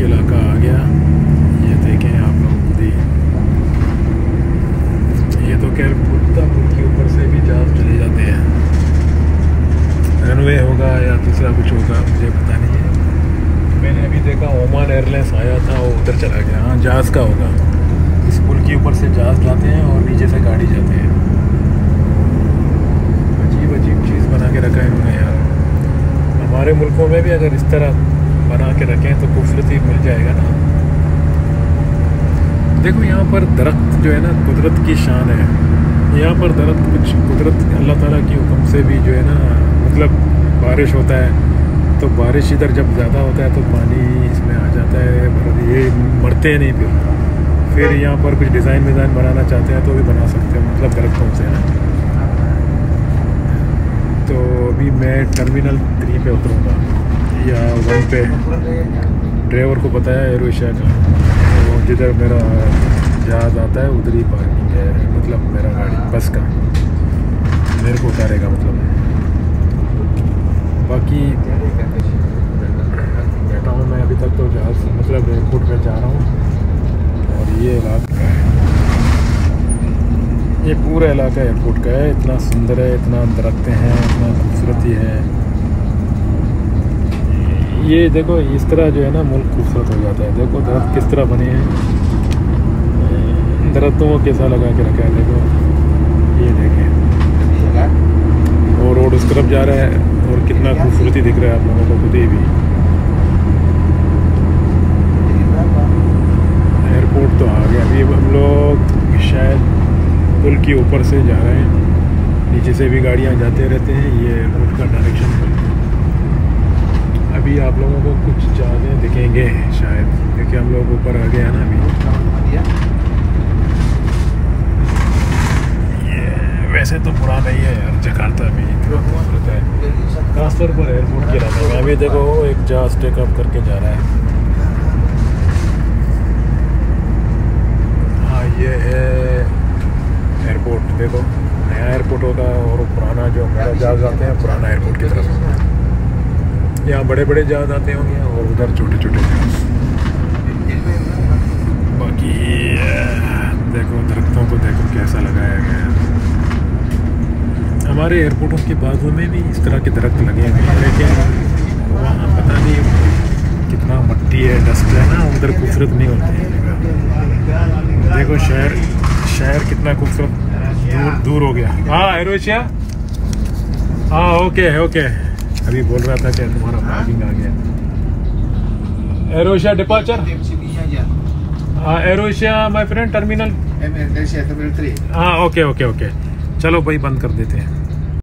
इलाका आ गया। ये देखें आप लोग खुद ही, ये तो खैर बुद्धा पुल के ऊपर से भी जहाज चले जाते हैं। रनवे होगा या दूसरा कुछ होगा, मुझे पता नहीं है। मैंने अभी देखा ओमान एयरलाइंस आया था, वो उधर चला गया। हाँ, जहाज़ का होगा। इस पुल के ऊपर से जहाज़ जाते हैं और नीचे से गाड़ी जाते हैं। अजीब अजीब चीज़ बना के रखा है इन्होंने यार। हमारे मुल्कों में भी अगर इस तरह बना के रखें तो खूबसूरती मिल जाएगा ना। देखो यहाँ पर दरख्त जो है ना, कुदरत की शान है। यहाँ पर दरख्त कुछ कुदरत अल्लाह ताला की हुक्म से भी जो है ना, मतलब बारिश होता है तो बारिश इधर जब ज़्यादा होता है तो पानी इसमें आ जाता है, ये मरते हैं नहीं। फिर यहाँ पर कुछ डिज़ाइन बनाना चाहते हैं तो भी बना सकते हैं, मतलब दरख्तों से ना। तो अभी मैं टर्मिनल 3 पे उतरूँगा या 1 पे। ड्राइवर को पता है एयर एशिया का, तो जिधर मेरा जहाज़ आता है उधर ही पार्किंग है, मतलब मेरा गाड़ी बस का मेरे को उतारेगा मतलब। बाकी बैठा हूँ मैं अभी तक तो जहाज़, मतलब एयरपोर्ट पे जा रहा हूँ। और ये इलाका है, ये पूरा इलाका एयरपोर्ट का है। इतना सुंदर है, इतना दरख्त हैं, इतना खूबसूरती है। ये देखो इस तरह जो है ना मुल्क खूबसूरत हो जाता है। देखो दरख्त किस तरह बने हैं, दरख्तों को कैसा लगा के रखा है। देखो ये देखें, और रोड उस तरफ जा रहा है और कितना खूबसूरती दिख रहा है आप लोगों को खुद ही भी। एयरपोर्ट तो आ गया। अभी हम लोग शायद पुल के ऊपर से जा रहे हैं, नीचे से भी गाड़ियाँ जाते रहते हैं। ये एयरपोर्ट का डायरेक्शन है। अभी आप लोगों को कुछ जहाज़ें दिखेंगे शायद, क्योंकि हम लोग ऊपर आ गए हैं ना अभी। ये वैसे तो पुराना ही है यार, जकार्ता भी इतना खूबसूरत है, खासतौर पर एयरपोर्ट के इलाके में। अभी देखो एक जहाज़ टेक ऑफ करके जा रहा है। हाँ, ये है एयरपोर्ट। देखो नया एयरपोर्ट होगा और पुराना जो मेरा जहाज़ आते हैं पुराना एयरपोर्ट की तरफ। यहाँ बड़े बड़े जहाज़ आते होंगे और उधर छोटे छोटे जहाज़। बाकी देखो दरख्तों को देखो कैसा लगाया गया है। हमारे एयरपोर्टों के बाजू में भी इस तरह के दरख्त लगे हुए हैं, लेकिन वहाँ पता नहीं कितना मट्टी है, डस्ट है ना, उधर खूबसूरत नहीं होती है। देखो शहर कितना खूबसूरत दूर हो गया। हाँ एयर एशिया, हाँ ओके। अभी बोल रहा था कि तुम्हारा पार्किंग आ गया। Air Asia departure, Air Asia my friend terminal. हाँ ओके। चलो भाई बंद कर देते हैं।